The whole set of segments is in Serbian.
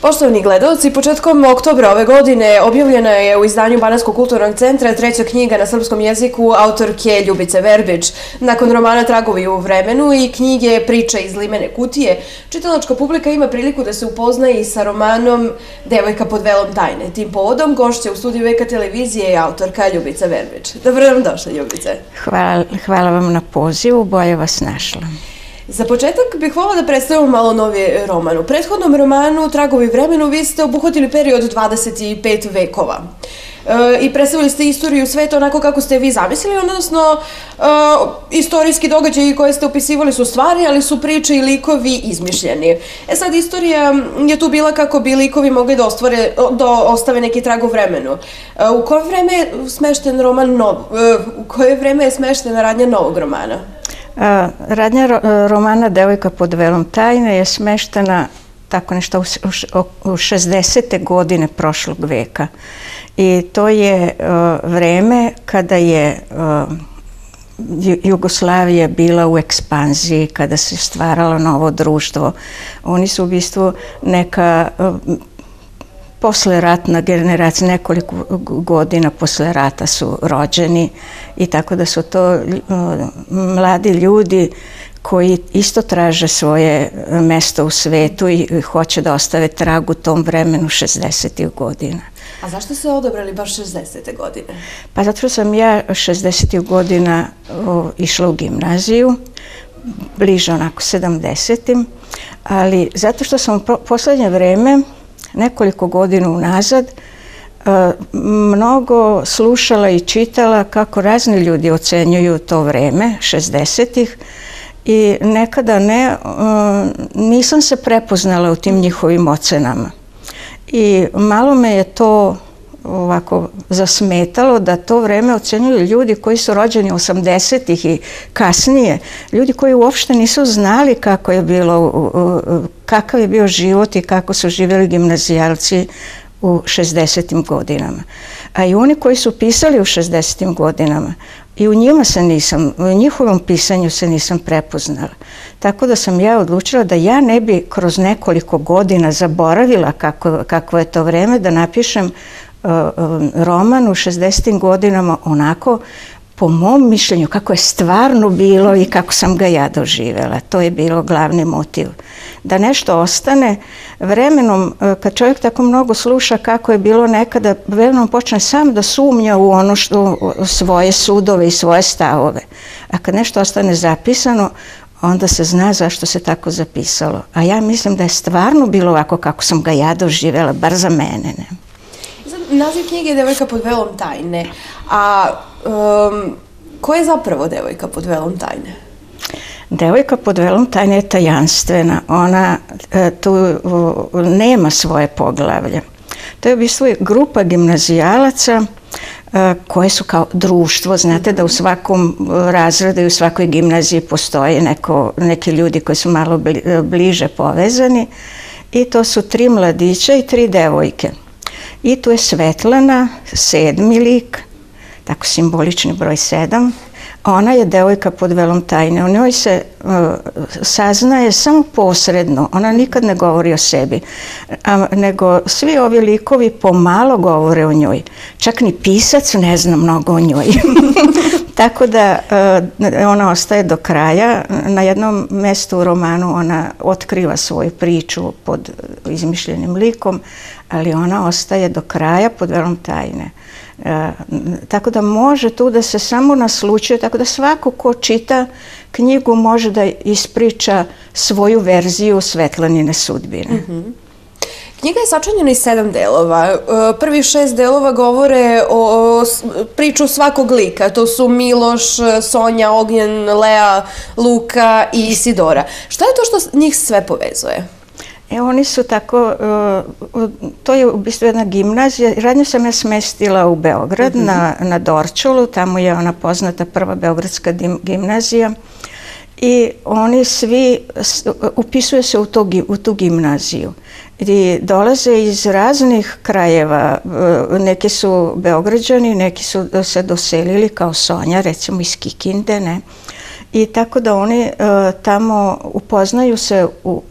Poštovani gledalci, početkom oktobra ove godine objavljena je u izdanju Banatskog kulturnog centra treća knjiga na srpskom jeziku autorke Ljubice Verbić. Nakon romana Tragovi u vremenu i knjige Priča iz limene kutije, čitalačka publika ima priliku da se upoznaje i sa romanom Devojka pod velom tajne. Tim gošća u studiju VK televizije je autorka Ljubica Verbić. Dobro nam došla, Ljubice. Hvala vam na pozivu, bolje vas našla. Za početak bih voljela da predstavimo malo novi roman. U prethodnom romanu Tragovi vremenu vi ste obuhvatili period 25 vekova i predstavili ste istoriju sveta onako kako ste vi zamislili, odnosno istorijski događaji koje ste opisivali su stvari, ali su priče i likovi izmišljeni. Sad, istorija je tu bila kako bi likovi mogli da ostave neki trag u vremenu. U koje vreme je smešten u koje vreme je smeštena radnja novog romana? Radnja romana Devojka pod velom tajne je smeštena tako nešto u 60. godine prošlog veka. I to je vreme kada je Jugoslavija bila u ekspanziji, kada se stvaralo novo društvo. Oni su u bistvu neka posleratna generacija, nekoliko godina posle rata su rođeni i tako da su to mladi ljudi koji isto traže svoje mesto u svetu i hoće da ostave trag u tom vremenu 60. godina. A zašto ste odabrali baš 60. godine? Pa zato što sam ja 60. godina išla u gimnaziju, bliže onako 70. Ali zato što sam u poslednje vreme, nekoliko godina unazad, mnogo slušala i čitala kako razni ljudi ocenjuju to vreme, 60-ih, i nekada nisam se prepoznala u tim njihovim ocenama. I malo me je to ovako zasmetalo da to vreme ocenjuju ljudi koji su rođeni 80-ih i kasnije, ljudi koji uopšte nisu znali kakav je bio život i kako su živjeli gimnazijalci u 60. godinama. A i oni koji su pisali u 60. godinama, i u njihovom pisanju se nisam prepoznala. Tako da sam ja odlučila da ja ne bi kroz nekoliko godina zaboravila kako je to vreme, da napišem roman u 60. godinama onako, po mom mišljenju, kako je stvarno bilo i kako sam ga ja doživjela. To je bilo glavni motiv. Da nešto ostane vremenom, kad čovjek tako mnogo sluša kako je bilo nekada, vremenom počne sam da sumnja u ono svoje sudove i svoje stavove. A kad nešto ostane zapisano, onda se zna zašto se tako zapisalo. A ja mislim da je stvarno bilo ovako kako sam ga ja doživjela, bar za mene. Ne? Naziv knjige je Devojka pod velom tajne. A ko je zapravo Devojka pod velom tajne? Devojka pod velom tajne je tajanstvena. Ona tu nema svoje poglavlje. To je u bistvu grupa gimnazijalaca koje su kao društvo. Znate da u svakom razredu i u svakoj gimnaziji postoje neki ljudi koji su malo bliže povezani. I to su 3 mladića i 3 devojke. I tu je Svetlana, 7. lik, tako simbolični broj 7. Ona je devojka pod velom tajne. O njoj se saznaje samo posredno. Ona nikad ne govori o sebi. Nego svi ovi likovi pomalo govore o njoj. Čak ni pisac ne zna mnogo o njoj. Tako da ona ostaje do kraja. Na jednom mjestu u romanu ona otkriva svoju priču pod izmišljenim likom, ali ona ostaje do kraja pod velom tajne. Tako da može tu da se samo naslučuje, tako da svako ko čita knjigu može da ispriča svoju verziju Svetlanine sudbine. Knjiga je sačinjena iz 7 delova. Prvih 6 delova govore o priču svakog lika. To su Miloš, Sonja, Ognjen, Lea, Luka i Isidora. Šta je to što njih sve povezuje? Oni su tako, to je u bistvu jedna gimnazija. Radnju sam ja smestila u Beograd, na Dorćolu, tamo je ona poznata prva beogradska gimnazija. I oni svi upisuju se u tu gimnaziju. I dolaze iz raznih krajeva. Neki su Beograđani, neki su se doselili kao Sonja, recimo iz Kikinde, ne? I tako da oni tamo upoznaju se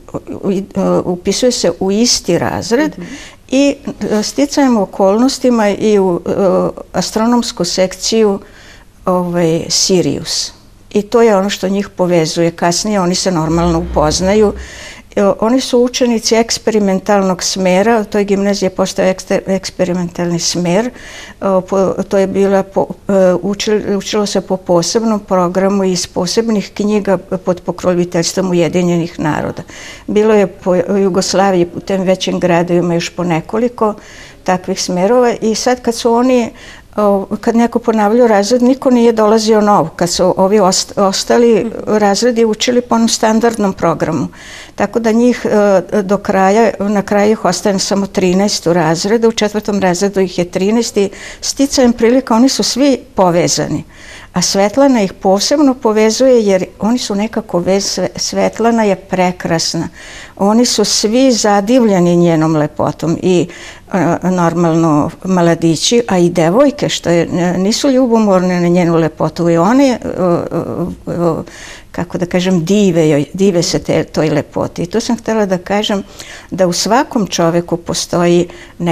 upisuje se u isti razred i sticajem okolnostima i u astronomsku sekciju Sirius. I to je ono što njih povezuje. Kasnije oni se normalno upoznaju. Oni su učenici eksperimentalnog smjera, u toj gimnaziji je postao eksperimentalni smjer. To je učilo se po posebnom programu iz posebnih knjiga pod pokroviteljstvom Ujedinjenih naroda. Bilo je po Jugoslaviji, u tim većim gradovima još po nekoliko takvih smjerova i sad kad neko ponavljao razred, niko nije dolazio nov. Kad su ovi ostali razredi učili po onom standardnom programu. Tako da njih na kraju ih ostane samo 13 u razredu, u 4. razredu ih je 13 i sticajem prilika oni su svi povezani. A Svetlana ih posebno povezuje jer oni su nekako Svetlana je prekrasna. Oni su svi zadivljeni njenom lepotom i normalno mladići, a i devojke što nisu ljubomorne na njenu lepotu i one, kako da kažem, dive se toj lepoti. I tu sam htjela da kažem da u svakom čoveku postoji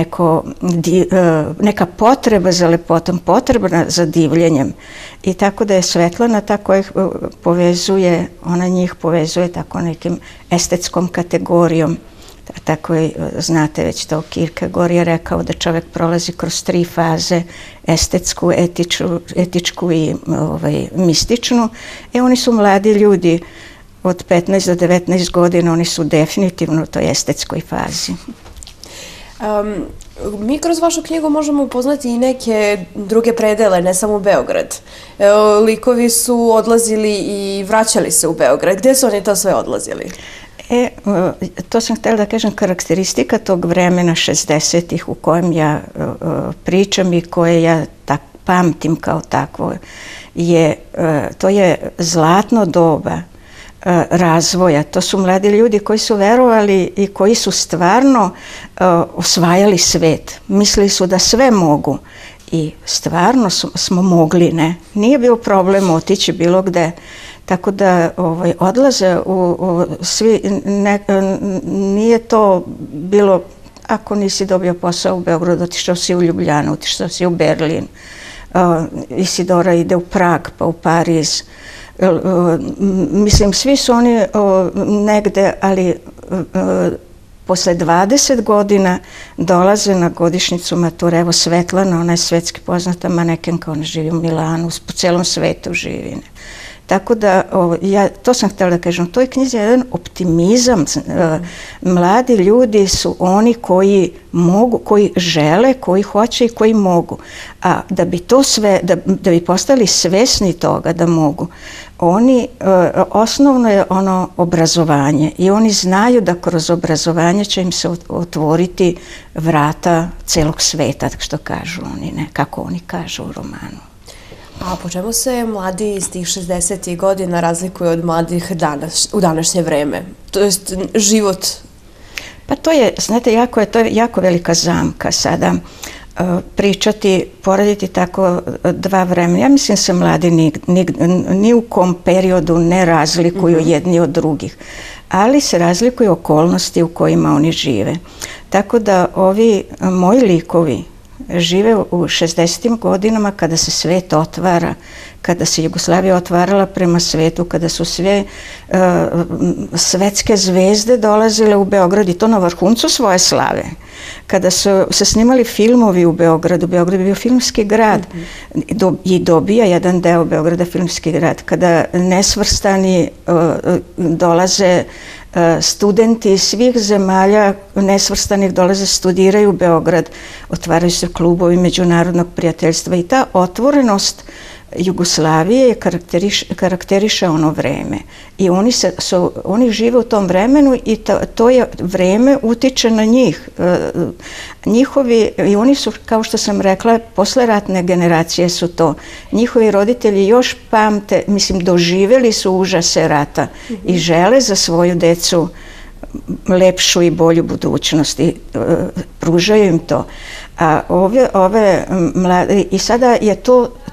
neka potreba za lepotom, potreba za divljenjem. I tako da je Svetlana ta koja ih povezuje, ona njih povezuje tako nekim estetskom kategorijom. Tako je, znate već to, Kierkegaard je rekao da čovjek prolazi kroz 3 faze, estetsku, etičku i mističnu. Oni su mladi ljudi od 15 do 19 godina, oni su definitivno u toj estetskoj fazi. Mi kroz vašu knjigu možemo upoznati i neke druge predele, ne samo u Beograd. Likovi su odlazili i vraćali se u Beograd. Gdje su oni to sve odlazili? To sam htjela da kažem, karakteristika tog vremena 60-ih u kojem ja pričam i koje ja pamtim kao takvo, to je zlatno doba razvoja. To su mladi ljudi koji su verovali i koji su stvarno osvajali svet. Mislili su da sve mogu i stvarno smo mogli, ne. Nije bio problem otići bilo gde. Tako da odlaze svi, nije to bilo, ako nisi dobio posao u Beogradu, otišao si u Ljubljanu, otišao si u Berlin, Isidora ide u Prag, pa u Pariz. Mislim, svi su oni negde, ali posle 20 godina dolaze na godišnjicu mature. Evo Svetlana, ona je svetski poznata manekenka, ona živi u Milanu, po celom svetu živi. Tako da, to sam htjela da kažem, u toj knjizi je jedan optimizam. Mladi ljudi su oni koji mogu, koji žele, koji hoće i koji mogu. A da bi to sve, da bi postali svesni toga da mogu, osnovno je ono obrazovanje i oni znaju da kroz obrazovanje će im se otvoriti vrata celog sveta, što kažu oni, ne, kako oni kažu u romanu. A po čemu se mladi iz tih 60. godina razlikuju od mladih u današnje vreme? To je život? Pa to je, znate, to je jako velika zamka sada pričati, porediti tako dva vremena. Ja mislim se mladi ni u kom periodu ne razlikuju jedni od drugih, ali se razlikuju okolnosti u kojima oni žive. Tako da ovi moji likovi žive u 60. godinama kada se svet otvara, kada se Jugoslavija otvarala prema svetu, kada su sve svetske zvezde dolazile u Beograd i to na vrhuncu svoje slave. Kada su se snimali filmovi u Beogradu, Beograd je bio filmski grad i dobija jedan deo Beograda filmski grad. Kada nesvrstani dolaze studenti iz svih zemalja nesvrstanih dolaze, studiraju u Beograd, otvaraju se klubovi međunarodnog prijateljstva i ta otvorenost Jugoslavije karakteriše ono vreme. I oni žive u tom vremenu i to je vreme utiče na njih. I oni su, kao što sam rekla, posleratne generacije su to. Njihovi roditelji još pamte, mislim, doživjeli su užase rata i žele za svoju decu lepšu i bolju budućnost i pružaju im to. A i sada je to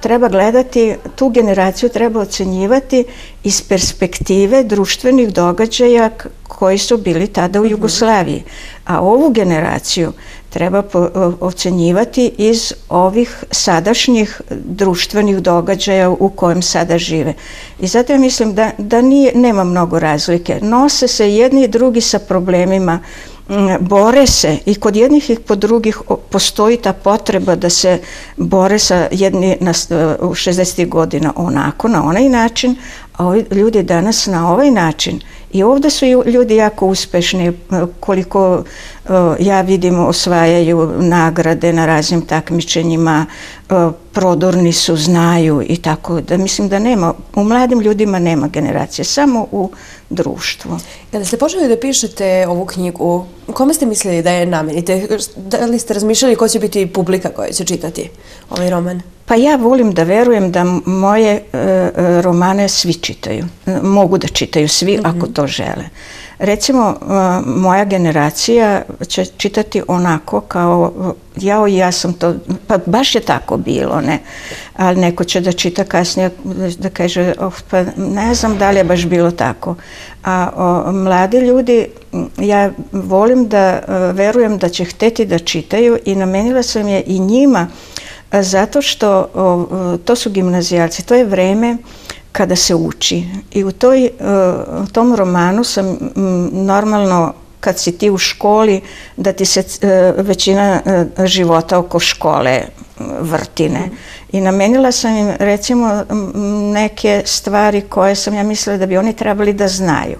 treba gledati, tu generaciju treba ocenjivati iz perspektive društvenih događaja koji su bili tada u Jugoslaviji. A ovu generaciju treba ocenjivati iz ovih sadašnjih društvenih događaja u kojem sada žive. I zato ja mislim da nema mnogo razlike. Nose se jedni i drugi sa problemima, bore se i kod jednih i kod drugih postoji ta potreba da se bore sa jedni u 60. godina onako, na onaj način, a ovi ljudi danas na ovaj način. I ovdje su ljudi jako uspešni, koliko ja vidim osvajaju nagrade na raznim takmičenjima, prodorni su, znaju i tako da mislim da nema, u mladim ljudima nema generacije, samo u društvu. Kada ste počeli da pišete ovu knjigu, kome ste mislili da je namenite? Da li ste razmišljali ko će biti publika koja će čitati ovaj roman? Pa ja volim da verujem da moje romane svi čitaju. Mogu da čitaju svi ako to žele. Recimo, moja generacija će čitati onako kao ja sam to, pa baš je tako bilo, ne? Ali neko će da čita kasnije, da kaže, pa ne znam da li je baš bilo tako. A mladi ljudi, ja volim da verujem da će hteti da čitaju i namenila sam je i njima, zato što to su gimnazijalci, to je vreme kada se uči. I u tom romanu sam normalno, kad si ti u školi, da ti se većina života oko škole vrtine. I namenila sam im, recimo, neke stvari koje sam ja mislila da bi oni trebali da znaju.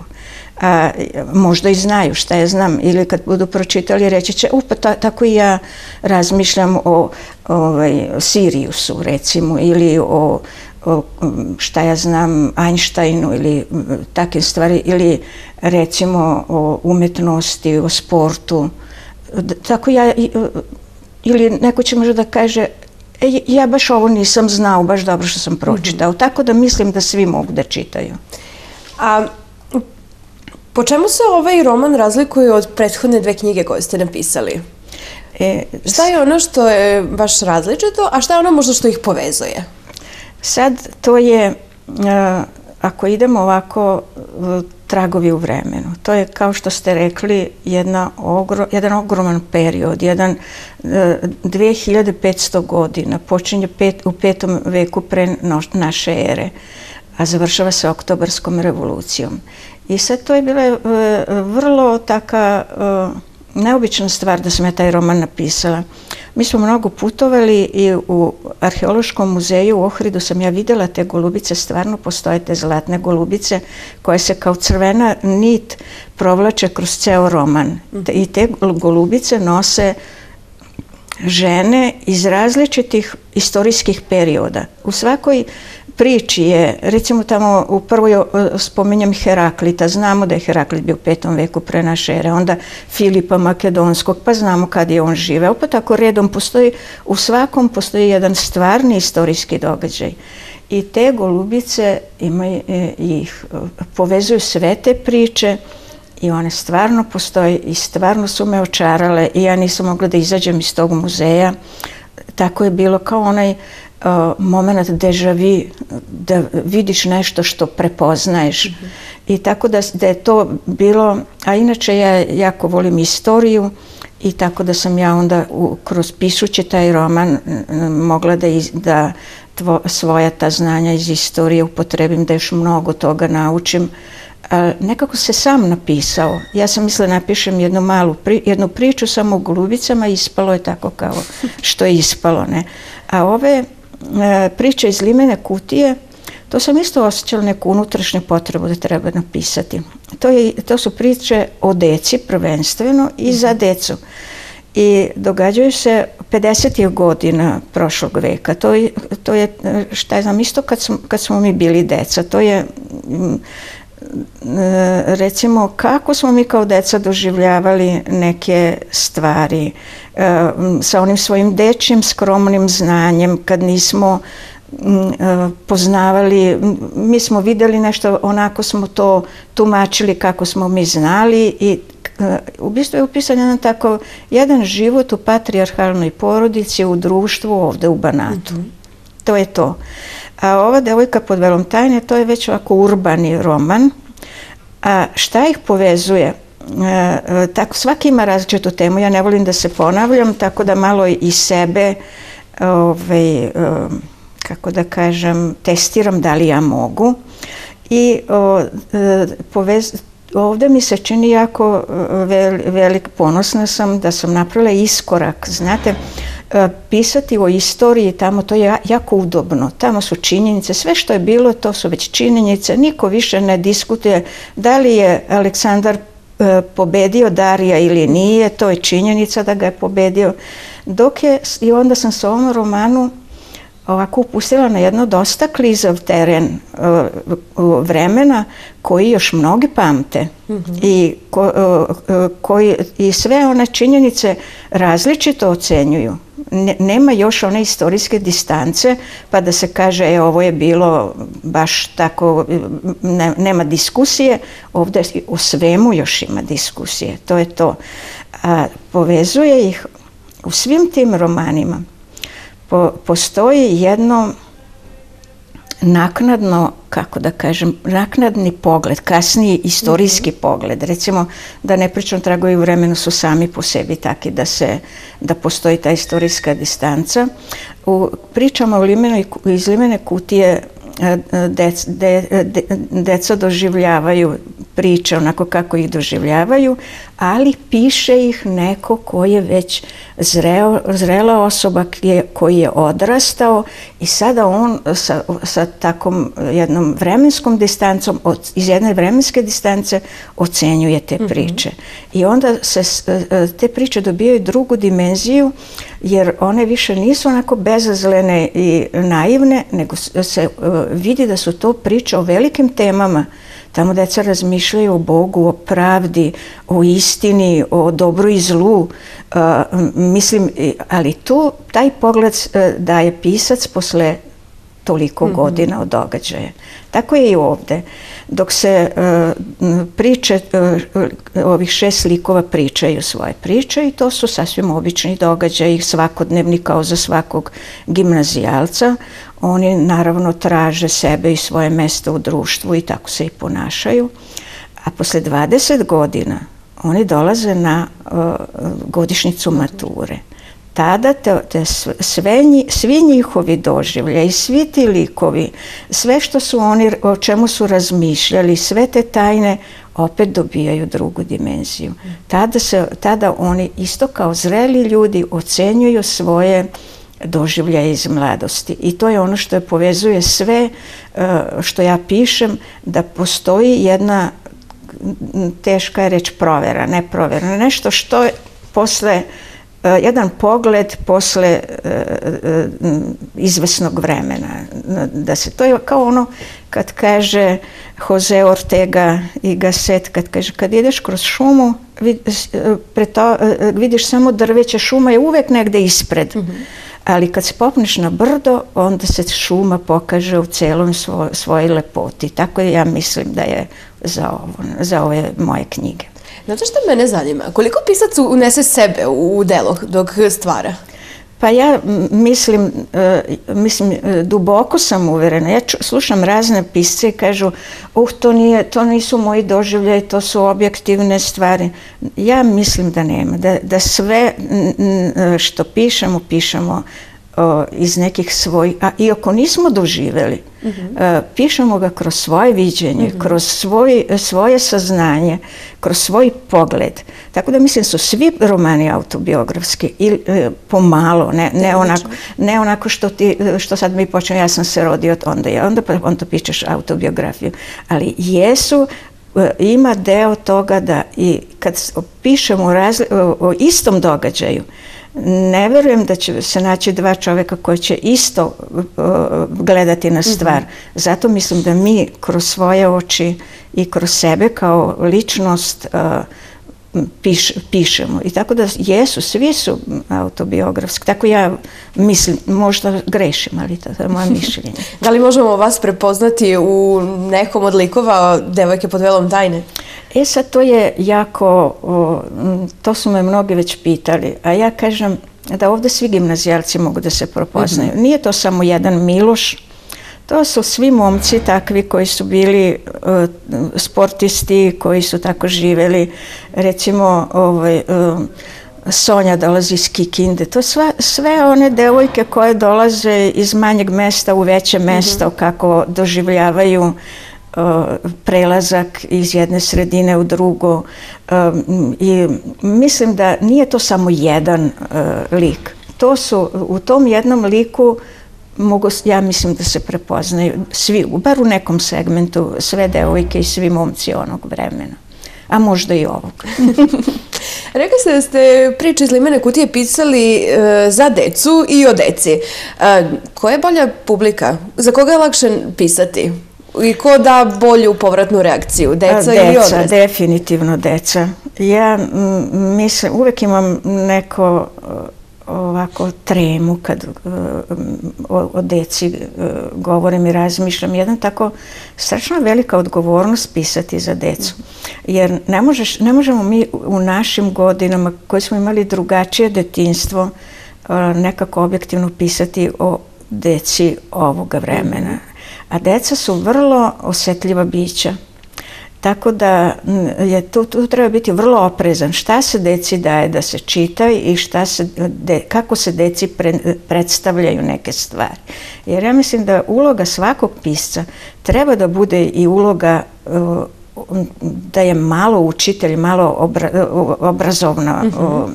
Možda i znaju, šta ja znam, ili kad budu pročitali reći će, pa tako i ja razmišljam o Siriusu, recimo, ili o šta ja znam, Einsteinu ili takve stvari, ili recimo o umetnosti, o sportu. Tako ja, ili neko će možda da kaže, ja baš ovo nisam znao, baš dobro što sam pročitao. Tako da mislim da svi mogu da čitaju. A po čemu se ovaj roman razlikuje od prethodne 2 knjige koje ste napisali? Šta je ono što je baš različito, a šta je ono možda što ih povezuje? Sad, to je, ako idemo ovako, tragovi u vremenu. To je, kao što ste rekli, jedan ogroman period, 2500 godina, počinje u 5. veku pre naše ere, a završava se Oktobarskom revolucijom. I sad to je bila vrlo taka neobična stvar da sam ja taj roman napisala. Mi smo mnogo putovali i u Arheološkom muzeju u Ohridu sam ja vidjela te golubice, stvarno postoje te zlatne golubice koje se kao crvena nit provlače kroz ceo roman. I te golubice nose žene iz različitih istorijskih perioda. U svakoj priči je, recimo tamo u prvoj spominjem Heraklita, znamo da je Heraklit bio u 5. veku pre naše ere, onda Filipa Makedonskog, pa znamo kad je on živeo, pa tako redom postoji, u svakom postoji jedan stvarni istorijski događaj. I te golubice ih povezuju sve te priče i one stvarno postoje i stvarno su me očarale i ja nisam mogla da izađem iz tog muzeja. Tako je bilo kao onaj moment deja vu, da vidiš nešto što prepoznaješ. I tako da je to bilo, a inače ja jako volim istoriju i tako da sam ja onda kroz pisući taj roman mogla da svoja ta znanja iz istorije upotrebim, da još mnogo toga naučim. Nekako se sam napisao. Ja sam mislila napišem jednu priču samo o golubicama i ispalo je tako kao što je ispalo. Ne? A ove priče iz limene kutije, to sam isto osjećala neku unutrašnju potrebu da treba napisati. To su priče o deci prvenstveno i za decu. I događaju se 50. godina prošlog veka. To je, šta znam, isto kad smo mi bili deca. To je, recimo, kako smo mi kao deca doživljavali neke stvari sa onim svojim dečjim skromnim znanjem, kad nismo poznavali, mi smo vidjeli nešto, onako smo to tumačili kako smo mi znali i u bistvu je upisan jedan život u patrijarhalnoj porodici, u društvu ovde u Banatu. to je to. A ova Devojka pod velom tajne, to je već ovako urbani roman. A šta ih povezuje? Tako, svaki ima različitu temu, ja ne volim da se ponavljam, tako da malo i sebe, kako da kažem, testiram da li ja mogu. I ovdje mi se čini jako velik, ponosna sam da sam napravila iskorak, znate, pisati o istoriji tamo, to je jako udobno, tamo su činjenice, sve što je bilo to su već činjenice, niko više ne diskutuje da li je Aleksandar pobedio Darija ili nije, to je činjenica da ga je pobedio, i onda sam se ovom romanu ovako upustila na jedno dosta klizav teren vremena koji još mnogi pamte i sve one činjenice različito ocenjuju. Nema još one istorijske distance pa da se kaže ovo je bilo baš tako, nema diskusije, ovdje o svemu još ima diskusije, to je to. A povezuje ih u svim tim romanima. Postoji jedno naknadno, kako da kažem, naknadni pogled, kasniji istorijski pogled. Recimo, da ne pričam, Tragovi u vremenu su sami po sebi taki da postoji ta istorijska distanca. U pričama iz Limene kutije deca doživljavaju priče onako kako ih doživljavaju, ali piše ih neko koji je već zrela osoba koji je odrastao i sada on sa takvom jednom vremenskom distancom, iz jedne vremenske distance ocenjuje te priče. I onda te priče dobijaju drugu dimenziju jer one više nisu onako bezazlene i naivne, nego se vidi da su to priče o velikim temama. Tamo deca razmišljaju o Bogu, o pravdi, o istini, o dobru i zlu. Mislim, ali tu taj pogled daje pisac posle toliko godina od događaja. Tako je i ovdje. Dok se priče, ovih 6 likova pričaju svoje priče i to su sasvim obični događaji, svakodnevni kao za svakog gimnazijalca. Oni naravno traže sebe i svoje mesto u društvu i tako se i ponašaju. A posle 20 godina oni dolaze na godišnjicu mature. Tada svi njihovi doživljaji, svi ti likovi, sve što su oni, o čemu su razmišljali, sve te tajne opet dobijaju drugu dimenziju. Tada oni isto kao zreli ljudi ocenjuju svoje doživljaje iz mladosti. I to je ono što povezuje sve što ja pišem, da postoji jedna, teška je reč, provera, ne provera, nešto što je posle, jedan pogled posle izvesnog vremena. To je kao ono kad kaže Jose Ortega y Gasset, kad kaže kad ideš kroz šumu vidiš samo drveće, šuma je uvek negde ispred. Ali kad se popneš na brdo, onda se šuma pokaže u celom svojoj lepoti. Tako ja mislim da je za ove moje knjige. Znate što mene zanima? Koliko pisac unese sebe u delo dok stvara? Pa ja mislim, duboko sam uverena. Ja slušam razne pisce i kažu, to nisu moji doživljaji, to su objektivne stvari. Ja mislim da nema, da sve što pišemo iz nekih svojih, a i ako nismo doživjeli, pišemo ga kroz svoje viđenje, kroz svoje saznanje, kroz svoj pogled. Tako da mislim su svi romani autobiografski, pomalo, ne onako što sad mi počnemo, ja sam se rodio onda pišeš autobiografiju, ali ima deo toga da i kad pišemo o istom događaju, ne verujem da će se naći dva čoveka koji će isto gledati na stvar. Zato mislim da mi kroz svoje oči i kroz sebe kao ličnost pišemo. I tako da svi su autobiografski. Tako ja mislim, možda grešim, ali to je moje mišljenje. Da li možemo vas prepoznati u nekom od likova Devojke pod velom tajne? Sad to je jako, to su me mnogi već pitali, a ja kažem, da ovde svi gimnazijalci mogu da se prepoznaju. Nije to samo jedan Miloš, to su svi momci takvi koji su bili sportisti, koji su tako živeli. Recimo, Sonja dolazi iz Kikinde. To sve one devojke koje dolaze iz manjeg mesta u veće mesto, kako doživljavaju prelazak iz jedne sredine u drugo. I mislim da nije to samo jedan lik. U tom jednom liku ja mislim da se prepoznaju svi, bar u nekom segmentu, sve devojke i svi momci onog vremena. A možda i ovog. Rekli ste da ste priče iz limene kutije pisali za decu i o deci. Koja je bolja publika? Za koga je lakše pisati? I ko da bolju povratnu reakciju? Deca ili odrasli? Deca, definitivno deca. Ja mislim, uvek imam neko ovako tremu kad o deci govorim i razmišljam. Jedna tako strašno velika odgovornost pisati za decu. Jer ne možemo mi u našim godinama koji smo imali drugačije detinjstvo nekako objektivno pisati o deci ovoga vremena. A deca su vrlo osetljiva bića. Tako da tu treba biti vrlo oprezan šta se deci daje da se čita i kako se deci predstavljaju neke stvari. Jer ja mislim da uloga svakog pisca treba da bude i uloga da je malo učitelj, malo obrazovna,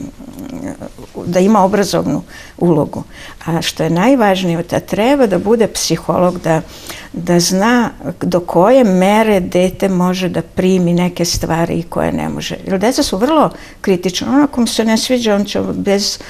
da ima obrazovnu ulogu. A što je najvažnije, da treba da bude psiholog, da zna do koje mere dete može da primi neke stvari i koje ne može. Jer deca su vrlo kritična. Ono kom se ne sviđa, on će bez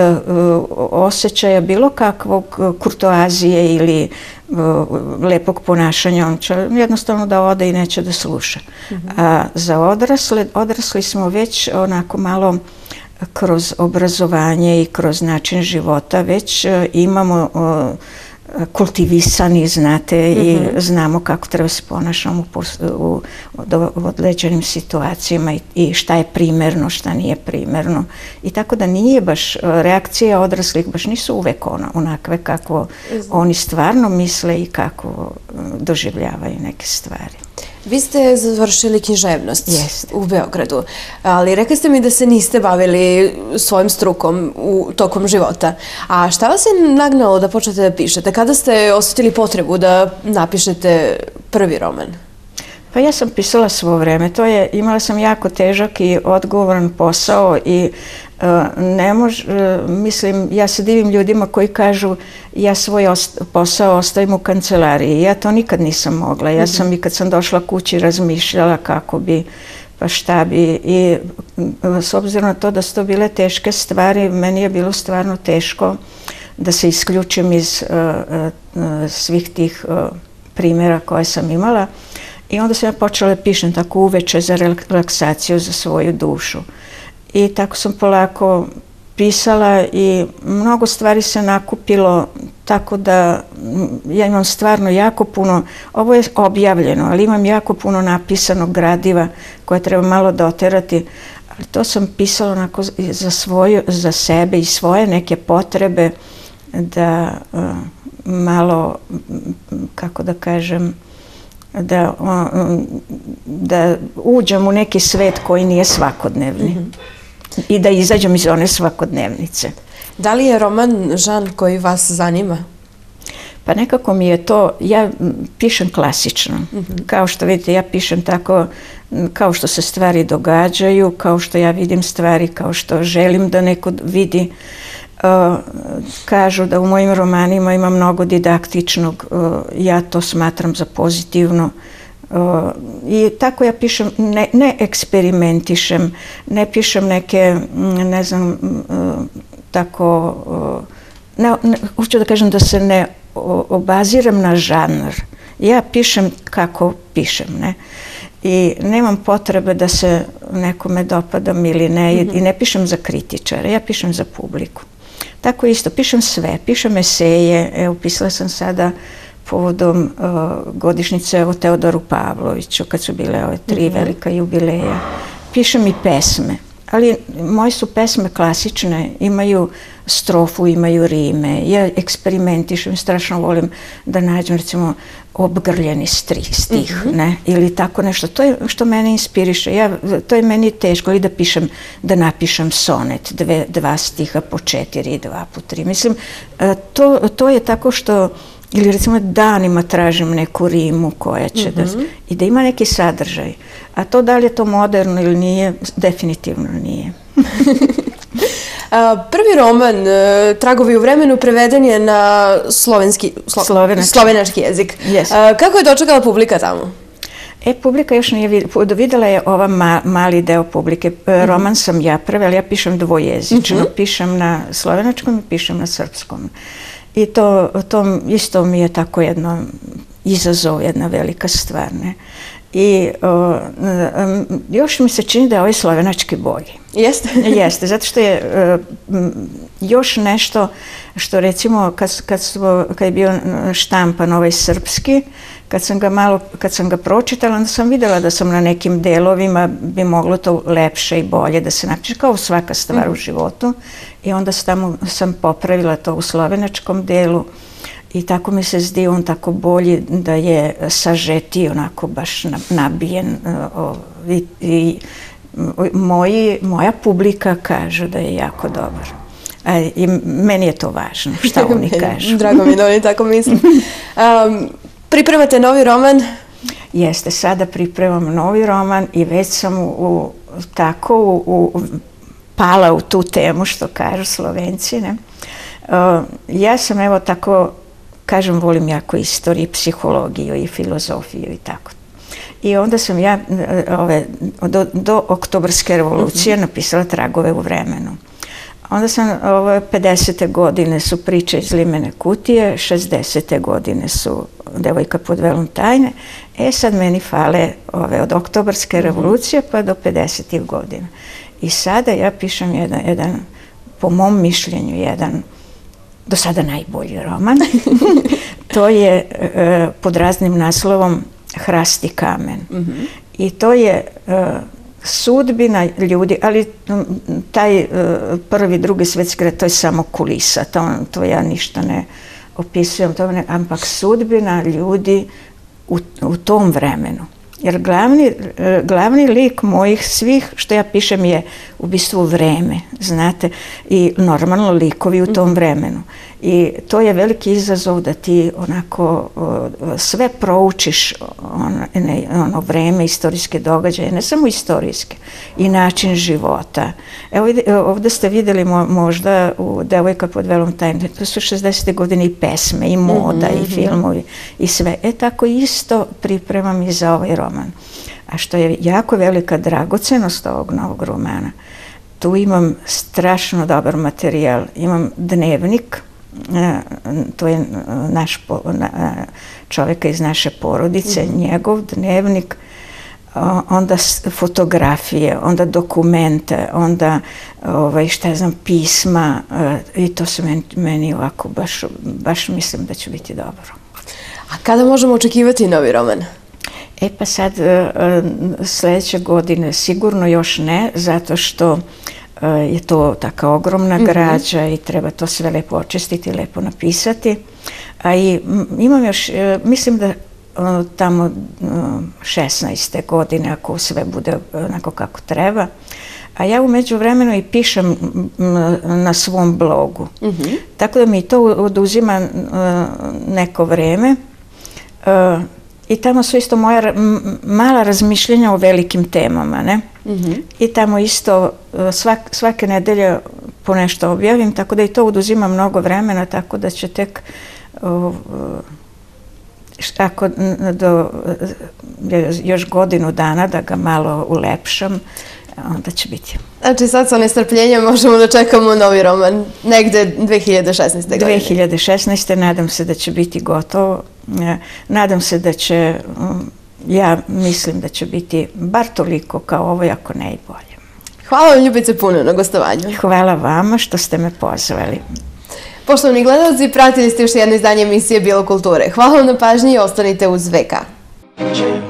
osjećaja bilo kakvog kurtoazije ili lepog ponašanja, on će jednostavno da ode i neće da sluša. A za odrasli smo već onako malo kroz obrazovanje i kroz način života već imamo kultivisani, znate, i znamo kako treba se ponašamo u određenim situacijama i šta je primerno, šta nije primerno. I tako da nije baš, reakcije odraslih baš nisu uvek onakve kako oni stvarno misle i kako doživljavaju neke stvari. Vi ste završili književnost u Beogradu, ali rekli ste mi da se niste bavili svojom strukom tokom života. A šta vas je nagnalo da počnete da pišete? Kada ste osjetili potrebu da napišete prvi roman? Pa ja sam pisala svo vreme. Imala sam jako težak i odgovoran posao i mislim, ja se divim ljudima koji kažu ja svoj posao ostavim u kancelariji. Ja to nikad nisam mogla. Ja sam i kad sam došla kući razmišljala kako bi, pa šta bi. I s obzirom na to da su to bile teške stvari, meni je bilo stvarno teško da se isključim iz svih tih primjera koje sam imala. I onda sam ja počela pišem tako uveče za relaksaciju, za svoju dušu. I tako sam polako pisala i mnogo stvari se nakupilo, tako da ja imam stvarno jako puno, ovo je objavljeno, ali imam jako puno napisanog gradiva koje treba malo doterati, ali to sam pisala onako za sebe i svoje neke potrebe da malo, kako da kažem, da uđem u neki svet koji nije svakodnevni i da izađem iz one svakodnevnice. Da li je roman žanr koji vas zanima? Pa nekako mi je to, ja pišem klasično. Kao što vidite, ja pišem tako kao što se stvari događaju, kao što ja vidim stvari, kao što želim da neko vidi. Kažu da u mojim romanima ima mnogo didaktičnog, ja to smatram za pozitivno. I tako ja pišem, ne eksperimentišem, ne pišem neke, ne znam, tako, hoću da kažem da se ne obaziram na žanr. Ja pišem kako pišem, ne? I nemam potrebe da se nekome dopadam ili ne, i ne pišem za kritičare, ja pišem za publiku. Tako isto, pišem sve, pišem eseje, evo pisala sam sada povodom godišnjice o Teodoru Pavloviću, kad su bile ove 3 velika jubileja. Pišem i pesme, ali moje su pesme klasične, imaju strofu, imaju rime. Ja eksperimentišem, strašno volim da nađem, recimo, obgrljeni stih, ne? Ili tako nešto. To je što mene inspiriše. To je meni teško, ili da napišem sonet, dva stiha po 4, 2 po 3. Mislim, to je tako što, ili recimo danima tražim neku rimu koja će i da ima neki sadržaj. A to da li je to moderno ili nije, definitivno nije. Prvi roman, Tragovi u vremenu, preveden je na slovenački jezik. Kako je dočekala publika tamo? Publika još nije videla je mali deo publike. Roman sam ja prevela, ja pišem dvojezično. Pišem na slovenačkom i pišem na srpskom. I to isto mi je tako jedno izazov, jedna velika stvar. I još mi se čini da je ovaj slovenački bolji. Jeste? Jeste, zato što je još nešto što recimo kad je bio štampan ovaj srpski, kad sam ga pročitala, onda sam videla da sam na nekim delovima bi moglo to lepše i bolje da se napiše, kao svaka stvar u životu. I onda sam popravila to u slovenačkom delu. I tako mi se zdi on tako bolji, da je sažetiji, onako baš nabijen. I moja publika kaže da je jako dobar. I meni je to važno, šta oni kažu. Drago mi da oni tako misle. Pripremate novi roman? Jeste, sada pripremam novi roman i već sam pala u tu temu, što kažu Slovenci. Ja sam evo tako, kažem, volim jako istoriju, psihologiju i filozofiju i tako. I onda sam ja do Oktobarske revolucije napisala Tragove u vremenu. Onda sam, 50. godine su Priče iz limene kutije, 60. godine su Devojka pod velom tajne. Sad meni fale od Oktobarske revolucije pa do 50. godina. I sada ja pišem jedan, po mom mišljenju, jedan do sada najbolji roman. To je pod raznim naslovom Hrast i kamen. I to je sudbina ljudi, ali taj prvi, drugi svetski rat, to je samo kulisa, to ja ništa ne opisujem, ampak sudbina ljudi u tom vremenu. Jer glavni lik mojih svih što ja pišem je u bistvu vreme, znate, i normalno likovi u tom vremenu. I to je veliki izazov da ti onako sve proučiš, ono vreme, istorijske događaje, ne samo istorijske, i način života. Evo ovdje ste vidjeli možda u Devojka pod velom tajne, to su 60. godine i pesme, i moda, i filmovi, i sve. Tako isto pripremam i za ovaj roman. A što je jako velika dragocenost ovog novog romana, tu imam strašno dobar materijal. Imam dnevnik, to je čovjeka iz naše porodice, njegov dnevnik, onda fotografije, onda dokumente, onda šta ja znam, pisma, i to se meni ovako baš mislim da će biti dobro. A kada možemo očekivati novi roman? Pa sad, sljedeće godine sigurno još ne, zato što je to taka ogromna građa i treba to sve lepo očistiti, lepo napisati. A i imam još, mislim da tamo 16. godine, ako sve bude onako kako treba, a ja u međuvremenu i pišem na svom blogu. Tako da mi to oduzima neko vreme. I tamo su isto moja mala razmišljenja o velikim temama, ne? I tamo isto svake nedelje po nešto objavim, tako da i to oduzima mnogo vremena, tako da će tek ako još godinu dana da ga malo ulepšam, onda će biti. Znači sad sa nestrpljenjem možemo da čekamo novi roman, negde 2016. godine. 2016. Nadam se da će biti gotovo. Nadam se da će, ja mislim da će biti bar toliko kao ovo, ako ne i bolje. Hvala vam, Ljubice, puno na gostovanju. Hvala vama što ste me pozvali. Poštovani gledalci, pratili ste još jedno izdanje emisije Bilo kulture. Hvala vam na pažnji i ostanite uz VK.